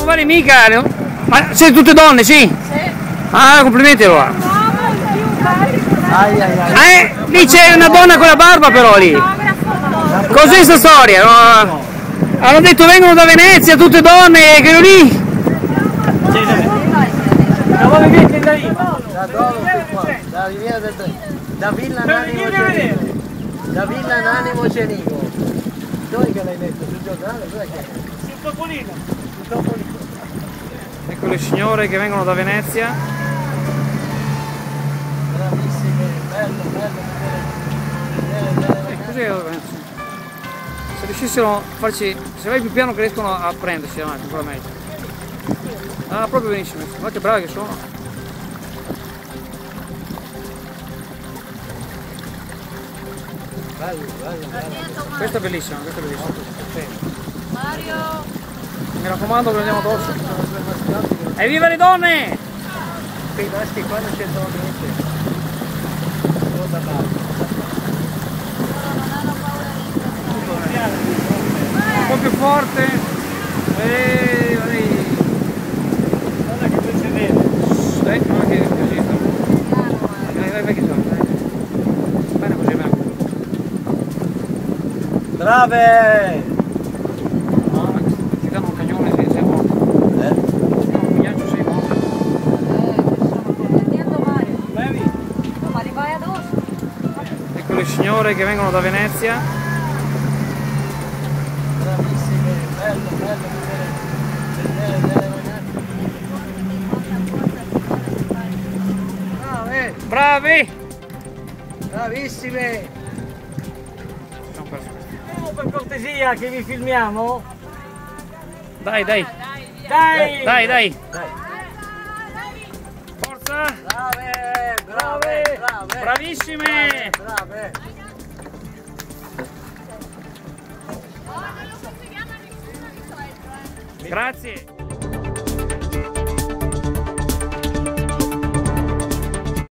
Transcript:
guardi mica, ma siete tutte donne, sì? Sì. Ah, complimenti allora. Lì c'è una donna con la barba però lì. Cos'è sta storia? No? Hanno detto vengono da Venezia, tutte donne, che lì. Da dove? Da Riviera del Trentino. Da Villa Nani Mocenico. Da Villa Nani Mocenico. Dove che l'hai letto? Sul giornale? Dove che? Sul Topolino. Sul Topolino. Ecco le signore che vengono da Venezia. Bravissime, bello, bello. Così se riuscissero a farci, se vai più piano che riescono a prendersi davanti, ancora meglio. Ah, proprio benissimo, guarda che bravi che sono. Bello, bello, bello. Questa è bellissima, questa è bellissima. Mario! Mi raccomando che lo andiamo addosso. Evviva le donne! Qui i maschi qua non c'entrano niente. Solo da parte. Un po' più forte. Guarda che tu c'è vero. Vai che sono. Bene così, bene. Brave! No, ma ti danno un cagnone sei morto. Ti danno un pigliaccio sei morto. Sto prendendo Mario. Bevi? No, ma li vai addosso. Ecco le signore che vengono da Venezia. Bravissime, bello, bello, Brave! Bravi! Bravissime! Sono perfetti. Per cortesia che vi filmiamo? Dai, dai. Dai! Dai, dai. Dai! Forza! Brave! Brave! Brave! Bravissime! Brave! Grazie.